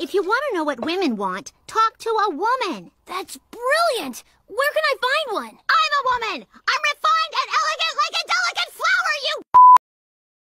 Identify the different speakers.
Speaker 1: If you want to know what women want, talk to a woman.
Speaker 2: That's brilliant! Where can I find one?
Speaker 1: I'm a woman!